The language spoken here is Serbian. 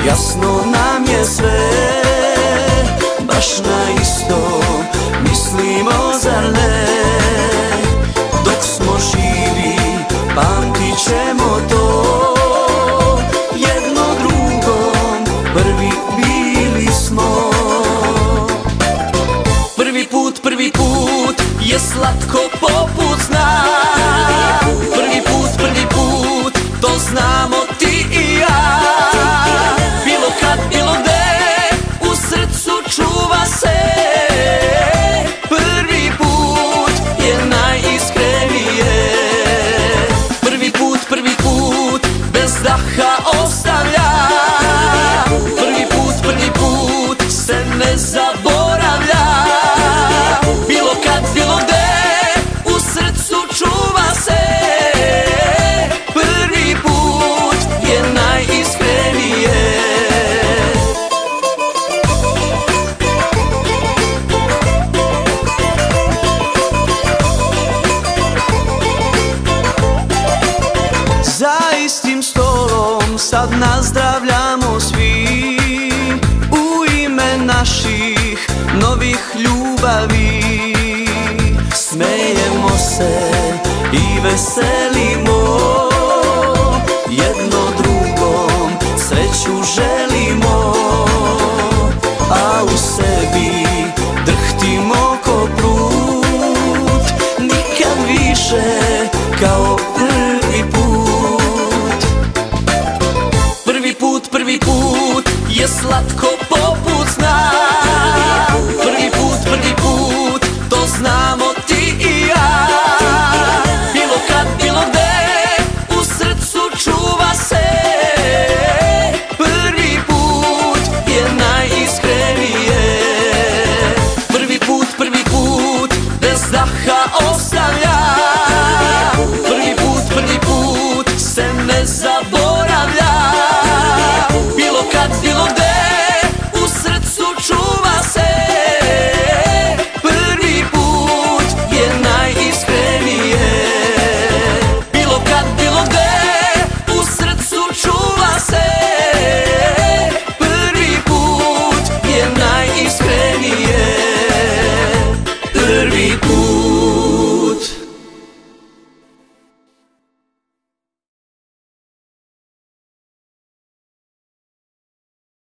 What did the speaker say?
jasno nam je sve, baš na isto mislimo, zar ne? Dok smo živi pamtit ćemo to, jedno drugom prvi bili smo. Prvi put je slatko poput sna, prvi put, to znamo ti i ja. Bilo kad, bilo gde, u srcu čuva se, prvi put je najiskrenije. Prvi put, bez daha ostavlja, prvi put se ne zaboravlja. Bilo kad, bilo gde, u srcu čuva se, prvi put je najiskrenije. Za istim stolom sad nazdravljamo svi, u ime naših novih ljubavi. Smejemo se i veselimo, jedno drugom sreću želimo, a u sebi drhtimo ko prut, nikad više kao prvi put. Prvi put je slatko